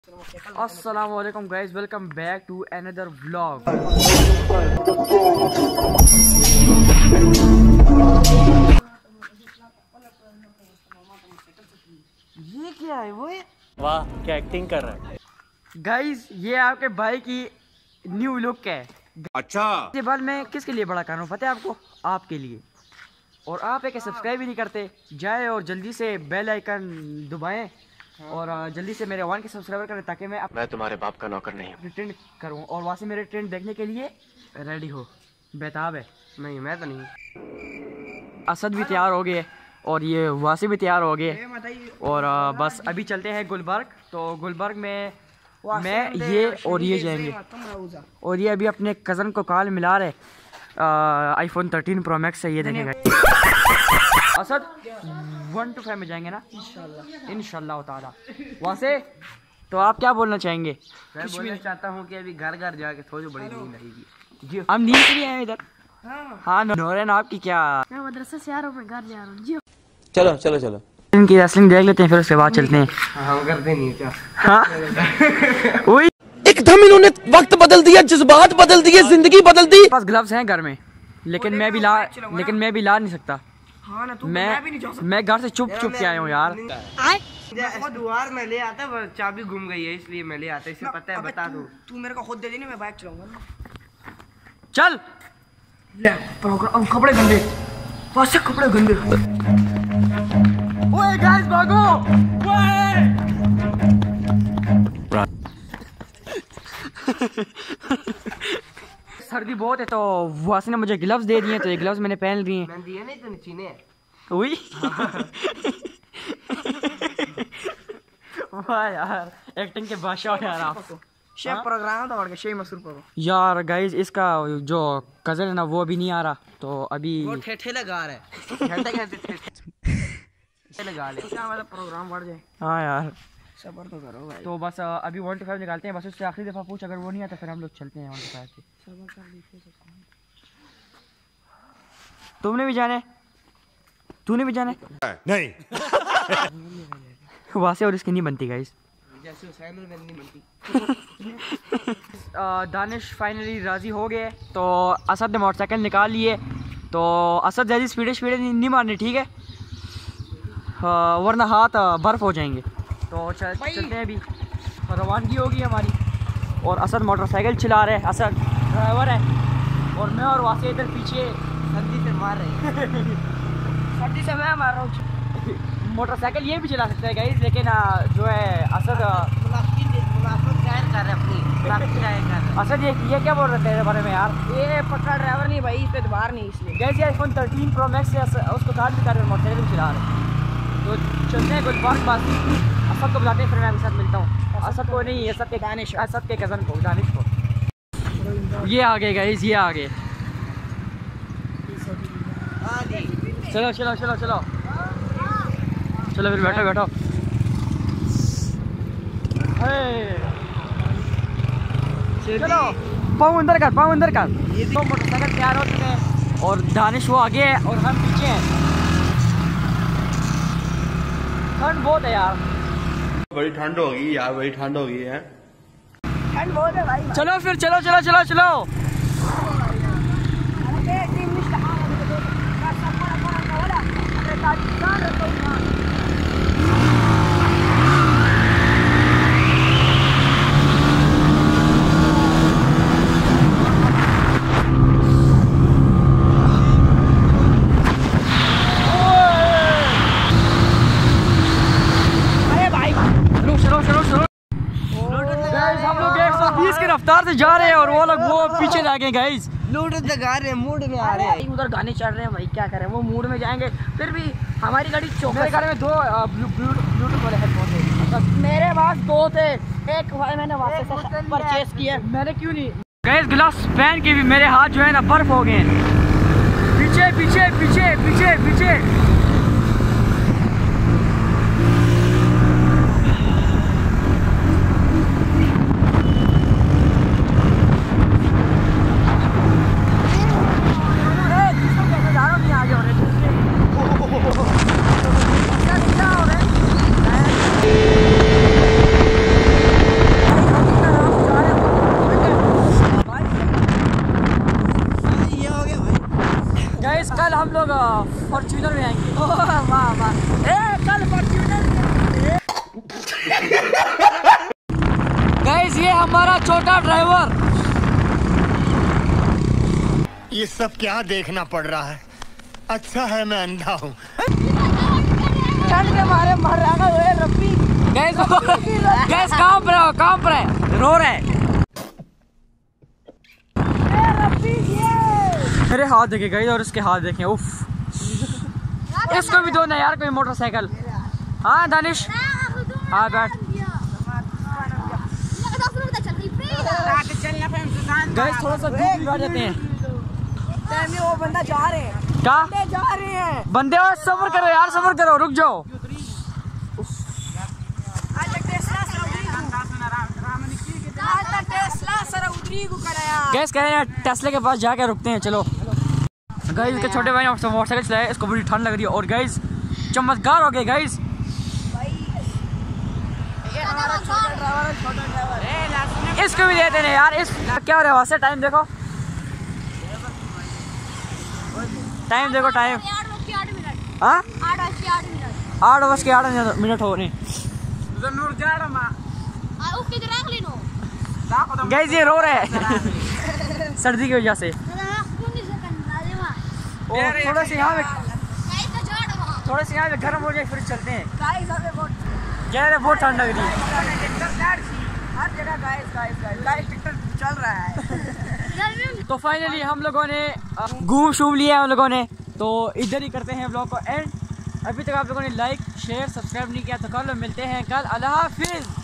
अस्सलाम वालेकुम guys, welcome back to another vlog. ये क्या है? वो वाह क्या एक्टिंग कर रहा है गाइस, ये आपके भाई की न्यू लुक है। अच्छा, ये बाल मैं किसके लिए बड़ा कर रहा हूँ पता है आपको? आपके लिए। और आप एक सब्सक्राइब ही नहीं करते, जाए और जल्दी से बेल आइकन दबाएं और जल्दी से मेरे 1 के सब्सक्राइबर करें ताकि मैं तुम्हारे बाप का नौकर नहीं हूँ। ट्रेंड करूँ और वहाँ से मेरे ट्रेंड देखने के लिए रेडी हो। बेताब है? नहीं, मैं तो नहीं। असद भी तैयार हो गए और ये वासी भी तैयार हो गए और बस अभी चलते हैं गुलबर्ग। तो गुलबर्ग में मैं ये और ये जाएंगे और ये अभी अपने कज़न को कॉल मिला रहे iPhone 13 Pro Max से। ये देखेगा असद 1 to 5 में जाएंगे ना इंशाल्लाह ताला। वहाँ से तो आप क्या बोलना चाहेंगे? मैं बोलना चाहता हूँ कि अभी घर घर जाके थोड़ी बड़ी नींद आएगी जी। हम नींद के लिए आए इधर। हाँ नौरन, आपकी क्या? मैं मदरसे से आ रहा हूँ, मैं घर जा रहा हूँ जी। चलो चलो चलो इनकी रेसलिंग देख लेते हैं फिर उसके बाद चलते हैं। हम करते नहीं क्या? हाँ वही एकदम इन्होंने वक्त बदल दिया, जज्बात बदल दिए, जिंदगी बदल दी। पास ग्लव्स हैं घर में, लेकिन मैं भी ला नहीं सकता। हाँ ना, मैं घर से चुप के आया हूँ यार। दुआर में ले आता है, चाबी घूम गई है इसलिए मैं ले आता। इसे पता है, बता दो। तू मेरे को खुद दे देनी, मैं बाइक चलाऊंगा। चल ले प्रोग्राम, कपड़े गंदे, वैसे कपड़े गंदे। ओए गाइस भागो! सर्दी बहुत है तो वासी ने मुझे ग्लव्स दे दिए, तो ये ग्लव्स मैंने पहन लिए। मैंने दिए नहीं तो चीने। हुई वाह यार, एक्टिंग के बादशाह यार आप। शेफ प्रोग्राम तो बढ़ शेफ मसूर को यार गाइस, इसका जो कजन है ना वो अभी नहीं आ रहा, तो अभी वो ठेठे लगा रहा है। घंटे घंटे लगा ले, क्या मतलब प्रोग्राम बढ़ जाए। हाँ यार सबर तो करो भाई। तो बस अभी 1 to 5 निकालते हैं। बस उससे आखिरी दफा पूछ, अगर वो नहीं आता फिर हम लोग चलते हैं 1 to 5 से। तुमने भी जाने? तूने भी जाने? नहीं। वहाँ से और इसकी नहीं बनती गाइस। जैसे हुसैन में नहीं बनती। दानिश फाइनली राजी हो गए, तो असद ने मोटरसाइकिल निकाल लिए। तो असद ज़्यादा स्पीड नहीं मारनी, ठीक है? वरना हाथ बर्फ हो जाएंगे। तो चलते हैं अभी। रवानगी होगी हमारी और असद मोटरसाइकिल चला रहे हैं। असद ड्राइवर है और मैं और वासी इधर पीछे सर्दी से मार रहे हैं। सर्दी से मैं मार रहा हूँ। मोटरसाइकिल ये भी चला सकता है गाइस, लेकिन जो है असद असद ये क्या बोल रहे थे तेरे बारे में यार? ये पक्का ड्राइवर नहीं भाई, इस पे दबार नहीं, इसलिए गाइस ये iPhone 13 Pro Max से उसको कॉल भी कर रहे हैं, मोटरसाइकिल भी चला रहे हैं। तो चलते हैं गुलबर्ग पास। असद को बुलाते हैं, फिर मैं आपके साथ मिलता हूँ। असद को नहीं, असद के कज़न को, दानिश को। ये आ गए गाइस, ये आ गए। चलो चलो चलो चलो चलो फिर बैठो। चलो पाँव अंदर कर। ये तो मोटरसाइकिल तैयार हो चुके हैं और दानिश वो आगे है और हम पीछे हैं। ठंड बहुत है यार, बड़ी ठंड होगी यार, बड़ी ठंड होगी है। ठंड बहुत है भाई। चलो फिर चलो। हम लोग 120 की रफ्तार से जा रहे हैं और वो लोग पीछे जा गए गाइस। लूट लगा रहे, मूड में आ रहे हैं। उधर गाने चल रहे हैं भाई, क्या करें? वो मूड में जाएंगे। फिर भी हमारी गाड़ी मेरे गाड़ी में 2 ब्लूटूथ वाले हेडफोन थे। मेरे पास 2 थे, एक मैंने वापस से परचेस किया। मैंने क्यों नहीं गाइस, ग्लव्स पहन के भी मेरे हाथ जो है ना बर्फ हो गए हैं। पीछे फॉर्च्यूनर में आएंगे। वाह वाह, कल फॉर्च्यूनर। गाइस ये हमारा छोटा ड्राइवर। ये सब क्या देखना पड़ रहा है? अच्छा है मैं अंधा हूँ। ठंड के मारे मर रहा है रब्बी। गैस काम पर है, रो रहे हैं। मेरे हाथ देखे गए और उसके हाथ देखे, उफ। इसको भी दो ना यार कोई मोटरसाइकिल। हाँ दानिश, हाँ बैठ। गैस थोड़ा सा दूर भी बैठ जाते हैं। वो बंदा जा रहे हैं, क्या जा रहे हैं बंदे? और सब्र करो यार, सब्र करो, रुक जाओ। गैस कह रहे हैं टेस्ला के पास जाके रुकते हैं, चलो। गाइस इसके छोटे भाई ने मोटरसाइकिल चलाया, इसको बड़ी ठंड लग रही है और गाइस चमत्कार हो गए गाइस। इसको भी देते हैं यार। इस क्या हो रहा है वहाँ से? टाइम देखो, टाइम देखो, टाइम। हाँ 8:08 हो रहे। गाइस ये रो रहे हैं सर्दी की वजह से। थोड़ा से यहाँ पे गर्म हो जाए फिर चलते हैं। बहुत ठंड लग रही है हर जगह। गाइस चल रहा है। तो फाइनली हम लोगों ने घूम शूम लिया है हम लोगों ने, तो इधर ही करते हैं ब्लॉग को एंड। अभी तक आप लोगों ने लाइक शेयर सब्सक्राइब नहीं किया तो कल मिलते हैं कल। अल्लाह हाफिज।